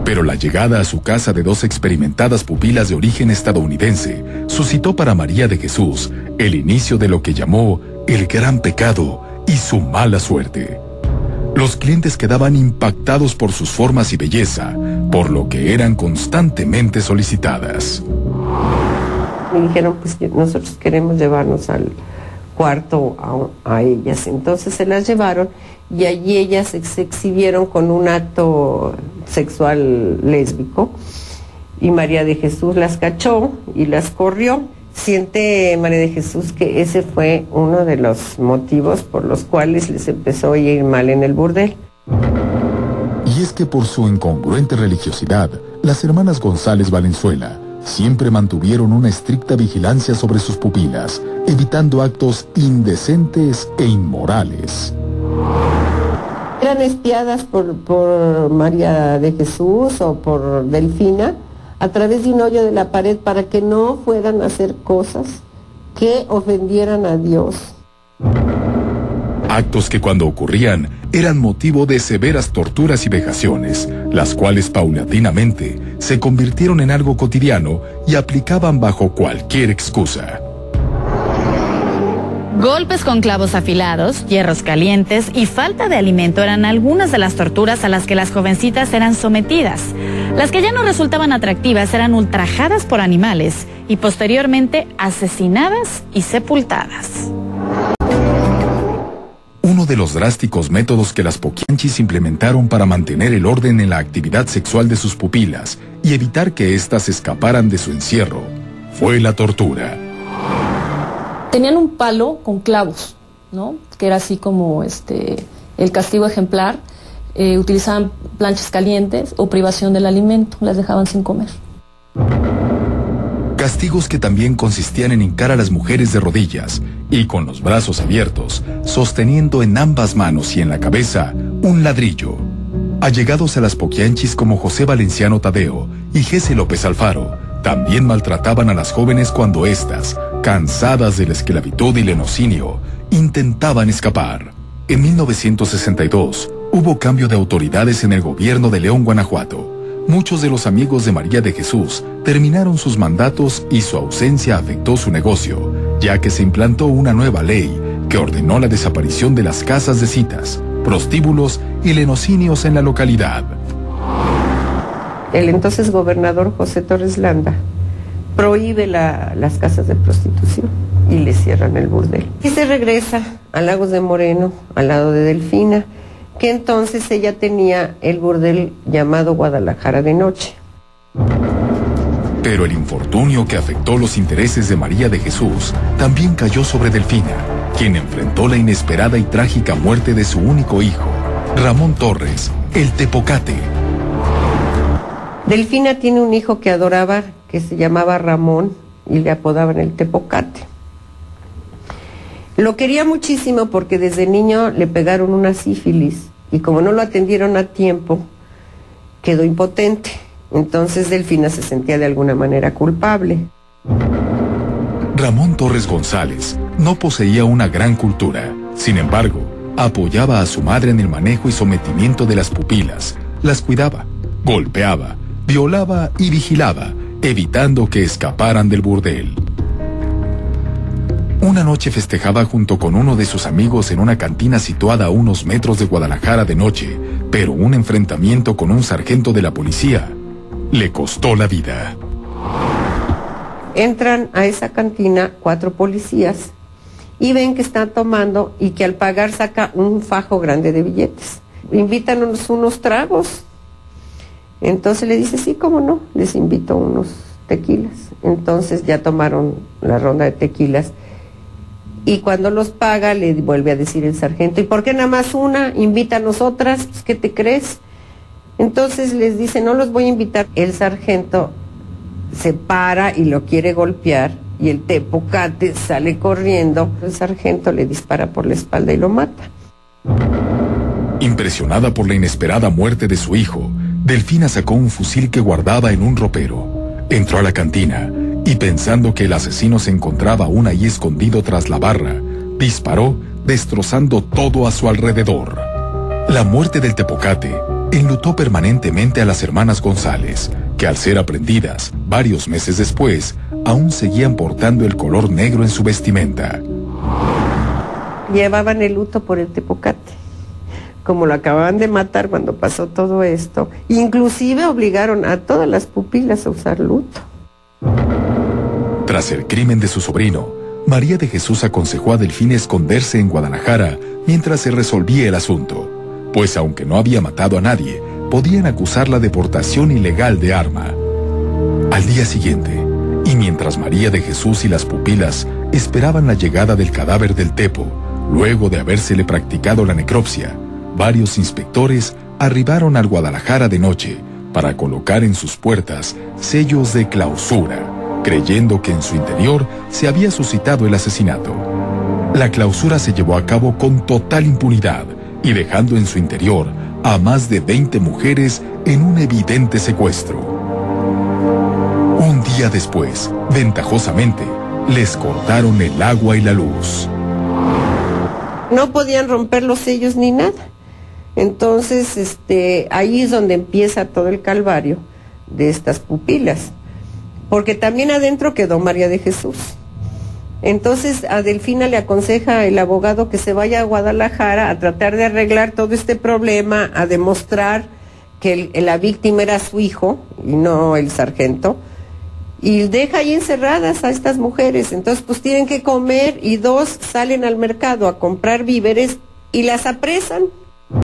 Pero la llegada a su casa de dos experimentadas pupilas de origen estadounidense suscitó para María de Jesús el inicio de lo que llamó el gran pecado y su mala suerte. Los clientes quedaban impactados por sus formas y belleza, por lo que eran constantemente solicitadas. Me dijeron, pues nosotros queremos llevarnos al cuarto a ellas. Entonces se las llevaron y allí ellas se exhibieron con un acto sexual lésbico y María de Jesús las cachó y las corrió. Siente María de Jesús que ese fue uno de los motivos por los cuales les empezó a ir mal en el burdel. Y es que por su incongruente religiosidad, las hermanas González Valenzuela siempre mantuvieron una estricta vigilancia sobre sus pupilas, evitando actos indecentes e inmorales. Eran espiadas por María de Jesús o por Delfina a través de un hoyo de la pared para que no fueran a hacer cosas que ofendieran a Dios. Actos que cuando ocurrían eran motivo de severas torturas y vejaciones, las cuales paulatinamente se convirtieron en algo cotidiano y aplicaban bajo cualquier excusa. Golpes con clavos afilados, hierros calientes y falta de alimento eran algunas de las torturas a las que las jovencitas eran sometidas. Las que ya no resultaban atractivas eran ultrajadas por animales y posteriormente asesinadas y sepultadas. Uno de los drásticos métodos que las poquianchis implementaron para mantener el orden en la actividad sexual de sus pupilas y evitar que éstas escaparan de su encierro fue la tortura. Tenían un palo con clavos, ¿no? Que era así como el castigo ejemplar. Utilizaban planchas calientes o privación del alimento, las dejaban sin comer. Castigos que también consistían en hincar a las mujeres de rodillas y con los brazos abiertos, sosteniendo en ambas manos y en la cabeza un ladrillo. Allegados a las poquianchis como José Valenciano Tadeo y Jesse López Alfaro, también maltrataban a las jóvenes cuando éstas, cansadas de la esclavitud y lenocinio, intentaban escapar. En 1962, hubo cambio de autoridades en el gobierno de León, Guanajuato. Muchos de los amigos de María de Jesús terminaron sus mandatos y su ausencia afectó su negocio, ya que se implantó una nueva ley que ordenó la desaparición de las casas de citas, prostíbulos y lenocinios en la localidad. El entonces gobernador José Torres Landa prohíbe las casas de prostitución y le cierran el burdel. Y se regresa a Lagos de Moreno, al lado de Delfina, que entonces ella tenía el burdel llamado Guadalajara de Noche. Pero el infortunio que afectó los intereses de María de Jesús también cayó sobre Delfina, quien enfrentó la inesperada y trágica muerte de su único hijo, Ramón Torres, el Tepocate. Delfina tiene un hijo que adoraba, que se llamaba Ramón, y le apodaban el Tepocate. Lo quería muchísimo porque desde niño le pegaron una sífilis, y como no lo atendieron a tiempo, quedó impotente. Entonces Delfina se sentía de alguna manera culpable. Ramón Torres González no poseía una gran cultura. Sin embargo, apoyaba a su madre en el manejo y sometimiento de las pupilas, las cuidaba, golpeaba, violaba y vigilaba, evitando que escaparan del burdel. Una noche festejaba junto con uno de sus amigos en una cantina situada a unos metros de Guadalajara de noche, pero un enfrentamiento con un sargento de la policía le costó la vida. Entran a esa cantina 4 policías y ven que están tomando y que al pagar saca un fajo grande de billetes. Invítanos unos tragos. Entonces le dice, sí, cómo no, les invito unos tequilas. Entonces ya tomaron la ronda de tequilas y cuando los paga le vuelve a decir el sargento, ¿y por qué nada más una? Invítanos otras, pues, ¿qué te crees? Entonces les dice, no los voy a invitar. El sargento se para y lo quiere golpear y el Tepocate sale corriendo. El sargento le dispara por la espalda y lo mata. Impresionada por la inesperada muerte de su hijo, Delfina sacó un fusil que guardaba en un ropero. Entró a la cantina y pensando que el asesino se encontraba aún ahí escondido tras la barra, disparó, destrozando todo a su alrededor. La muerte del Tepocate enlutó permanentemente a las hermanas González, que al ser aprendidas varios meses después, aún seguían portando el color negro en su vestimenta. Llevaban el luto por el Tepocate. Como lo acababan de matar cuando pasó todo esto, inclusive obligaron a todas las pupilas a usar luto. Tras el crimen de su sobrino, María de Jesús aconsejó a Delfina esconderse en Guadalajara mientras se resolvía el asunto, pues aunque no había matado a nadie, podían acusarla de portación ilegal de arma. Al día siguiente, y mientras María de Jesús y las pupilas esperaban la llegada del cadáver del Tepo, luego de habérsele practicado la necropsia, varios inspectores arribaron al Guadalajara de noche para colocar en sus puertas sellos de clausura, creyendo que en su interior se había suscitado el asesinato. La clausura se llevó a cabo con total impunidad y dejando en su interior a más de 20 mujeres en un evidente secuestro. Un día después, ventajosamente, les cortaron el agua y la luz. No podían romper los sellos ni nada. Entonces, ahí es donde empieza todo el calvario de estas pupilas. Porque también adentro quedó María de Jesús. Entonces a Delfina le aconseja el abogado que se vaya a Guadalajara a tratar de arreglar todo este problema, a demostrar que la víctima era su hijo y no el sargento, y deja ahí encerradas a estas mujeres. Entonces pues tienen que comer y dos salen al mercado a comprar víveres y las apresan.